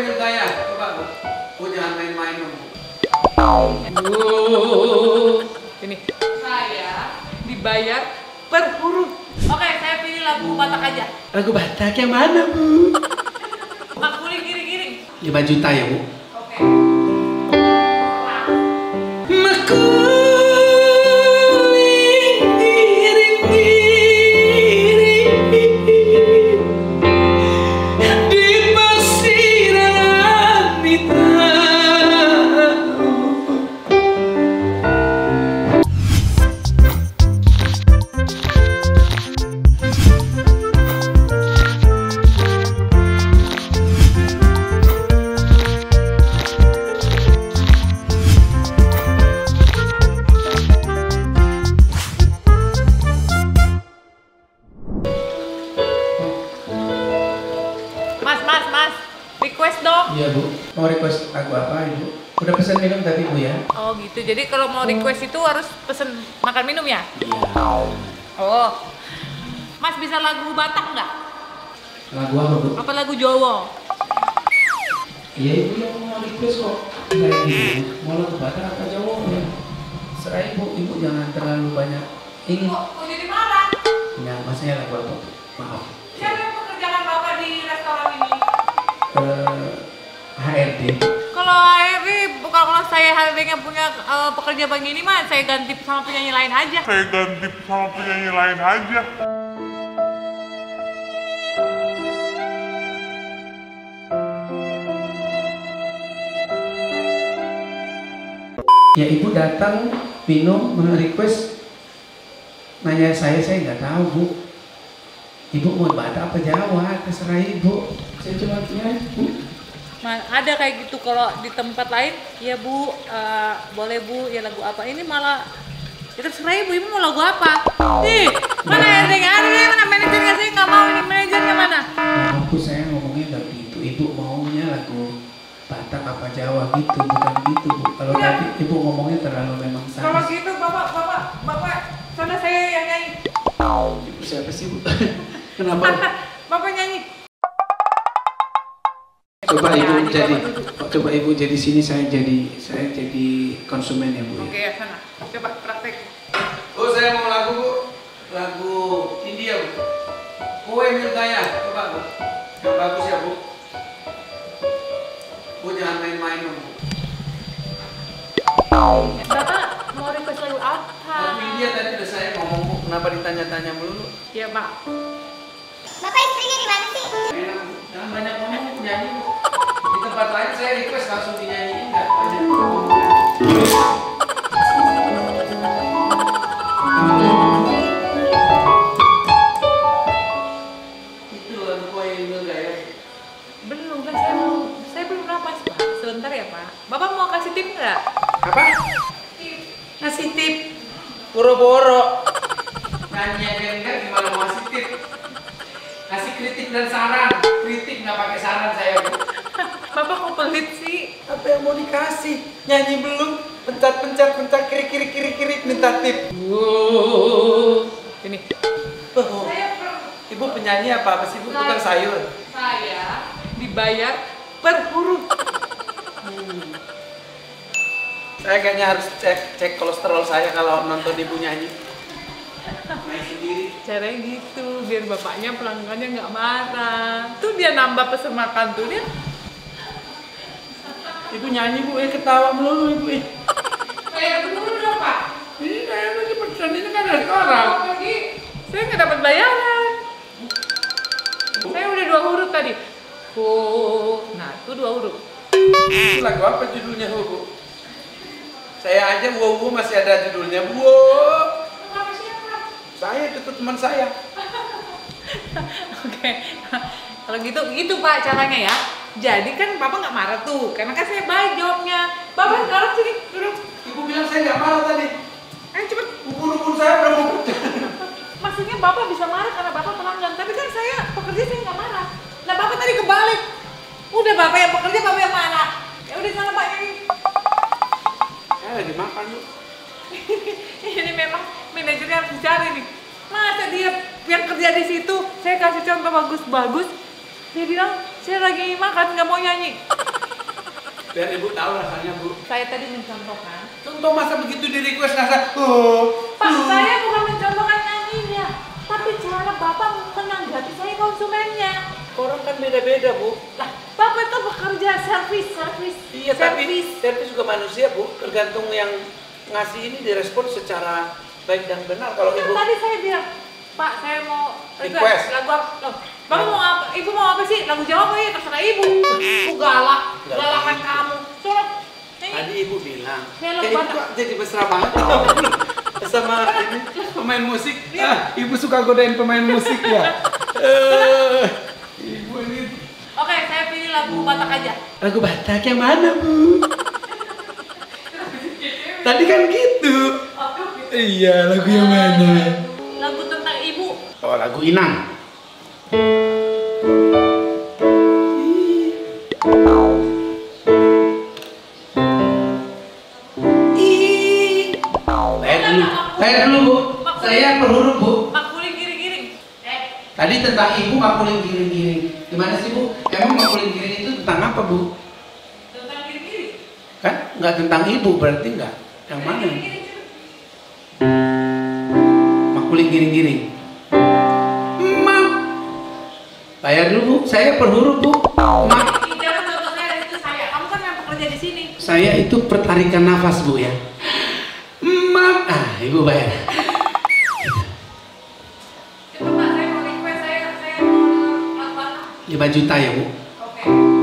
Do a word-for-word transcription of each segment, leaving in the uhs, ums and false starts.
ambil gaya, coba Bu. Bu jangan main-main dong Bu. Uh, ini saya dibayar per huruf. Oke, saya pilih lagu Batak aja. Lagu Batak yang mana Bu? Makuling giring-giring. lima juta ya Bu. Oke. Mas, mas, mas, request dong. Iya Bu, mau request lagu apa Ibu? Udah pesan minum tadi Bu ya? Oh gitu, jadi kalau mau request itu harus pesen makan minum ya? Iya. Oh, mas bisa lagu Batak nggak? Lagu apa Bu? Apa lagu Jawa? Iya Ibu yang mau request kok. Kayak gitu. Mau lagu Batak apa Jawa ya? Serah Ibu, Ibu jangan terlalu banyak ingin. Kok, kok jadi marah? Nah, maksudnya lagu apa Bu? Maaf. Siapa yang pekerjakan bapak di restoran ini? Eh, H R D. Kalau H R D, kalau saya H R D-nya punya uh, pekerja begini mah, saya ganti sama penyanyi lain aja. Saya ganti sama penyanyi lain aja. Ya Ibu datang minum request nanya saya saya nggak tahu Bu. Ibu mau Batak apa Jawa terserah Ibu. Saya cuma tanya Bu. Ma- ada kayak gitu kalau di tempat lain, ya Bu, uh, boleh Bu, ya lagu apa? Ini malah ya terserah Ibu, Ibu mau lagu apa? Ih, mana H R D-nya ada nih, mana manajernya? Saya nggak mau, ini manajernya mana? Aku saya ngomongnya nggak gitu. Ibu maunya lagu Batak apa Jawa gitu, bukan gitu Bu. Kalau Ya. tadi Ibu ngomongnya terlalu memang Kalau sadis. gitu bapak, bapak, bapak, sana saya yang nyanyi. Ibu siapa sih Bu? Kenapa? Bapak nyanyi. Coba Ya, Ibu di jadi, bawah duduk. coba Ibu jadi sini saya jadi saya jadi konsumen ya Bu. Oke ya sana, coba praktek. Bu, saya mau lagu Bu, lagu India Bu. Bu Emil Gaya, coba Bu, yang bagus ya Bu. Bu jangan main-main dong Bu. Bapak mau request lagu apa? Lagu India tadi udah saya ngomong Bu, kenapa ditanya-tanya melulu? Ya Pak. Bapak istrinya di mana sih? Enak Bu, jangan banyak ngomong Bu, nyanyi Bu. Di tempat lain saya request langsung dinyanyiin, nggak banyak ngomong. Itu lagu Bu Emil Gaya. Belum kan saya mau, saya belum napas Pak. Sebentar ya Pak. Bapak mau kasih tip nggak? Apa? Tip. Ngasih tip. Boro-boro. Nyanyi aja enggak gimana mau ngasih tip? Kasih kritik dan saran. Kritik nggak pakai saran saya Bu. Bapak kok pelit sih? Apa yang mau dikasih? Nyanyi belum? Pencet-pencet, pencet kiri-kiri-kiri-kiri minta tip. Wow. Ini. Oh, Saya per, Ibu penyanyi apa? Apa sih Bu? Tukang sayur. saya dibayar per huruf. Saya kayaknya harus cek cek kolesterol saya kalau nonton Ibu nyanyi. Main sendiri. Caranya gitu, biar bapaknya pelanggannya nggak marah. Tuh dia nambah pesen makan tuh dia. Ibu nyanyi Bu, eh ketawa melulu Ibu. Eh. Kayak dulu dong Pak. Ini saya lagi pesan ini kan dari orang. Kalau pergi, saya nggak dapat bayaran. Saya udah dua huruf tadi. Oh, nah itu dua huruf. Itu lagu apa judulnya Bu? Saya aja wow wow masih ada judulnya wow. Sama siapa? Saya itu tuh teman saya. Oke, kalau gitu gitu Pak caranya ya. Jadi kan Bapak nggak marah tuh, karena kan saya baik jawabnya. Bapak sekarang sini duduk. Ibu bilang saya nggak marah tadi. Ayo cepet. Ukun-ukun saya udah mau kerja. Maksudnya Bapak bisa marah karena Bapak pelanggan, tapi kan saya pekerja saya nggak marah. Nah Bapak tadi kebalik. Udah Bapak yang pekerja, Bapak yang marah. Ya udah sana Pak ini. Saya lagi makan Bu. Ini memang manajernya harus dicari nih. Masa dia yang kerja di situ, saya kasih contoh bagus-bagus, Dia bilang, saya lagi makan, nggak mau nyanyi. Biar ibu tahu rasanya, Bu. Saya tadi mencontohkan. Contoh masa begitu di request rasa, oh, Pak, uh. saya bukan mencontohkan nyanyinya, tapi cara Bapak menanggapi saya konsumennya. Orang kan beda-beda, Bu. Lah, Bapak itu bekerja servis, servis, Iya, servis. tapi servis juga manusia, Bu. Tergantung yang ngasih ini direspon secara baik dan benar. Kalau Kan ibu tadi saya bilang, Pak, saya mau Request. lagu apa? Loh, Bapak mau apa? Ibu mau apa sih? Lagu Jawa apa ya? Terserah ibu. Aku galak, Galak. galakan kamu. Suruh. tadi ibu bilang, Saya kayak lupa. ibu kok jadi mesra banget sama ini pemain musik. Iya. Ah, ibu suka godain pemain musik ya. Eh, ibu ini Oke, saya pilih lagu Batak aja. lagu Batak yang mana, Bu? Tadi kan gitu. Iya, lagu yang mana? Lagu tentang ibu. Oh, lagu Inang. Saya dulu, Bu. Saya per huruf, Bu. Makuling giring-giring. Eh, Tadi tentang ibu makuling giring-giring. Gimana sih, Bu? Emang makuling giring itu tentang apa, Bu? tentang giring-giring. Kan nggak tentang ibu berarti nggak? Yang mana? Giring-giring. Makuling giring-giring. Ma. Bayar dulu, Bu. Saya per huruf, Bu. Ma. Jangan contoh saya itu saya. Kamu kan yang bekerja di sini. Saya itu pertarikan nafas, Bu ya. Ma. Ah, Ibu bayar. Coba Pak, saya mau request saya saya mau lagu Batak. lima juta ya, Bu. Oke.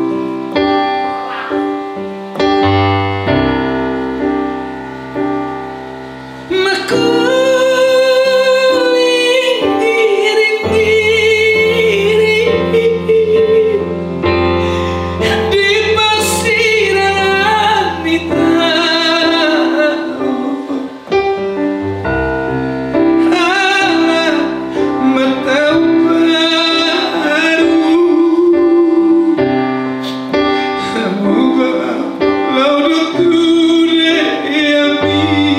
Makuling giring-giring di persidangan hitam. Alam mata baru mengubah lautku diami.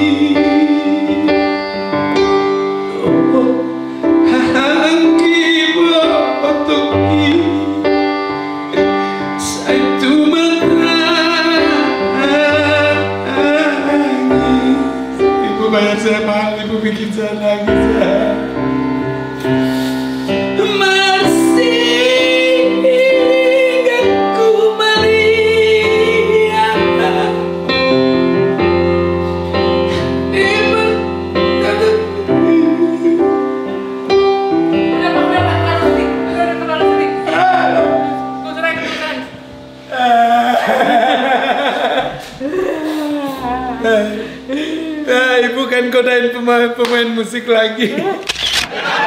Ibu bayar saya mahal, ibu bikin saya nangis ya. Masih ingat ku Maria. Ibu Udah Pak, udah Pak, terlalu sedih. Udah, udah terlalu sedih. Gue cerai, gue cerai. Ah, ibu kan godain pemain, pemain musik lagi.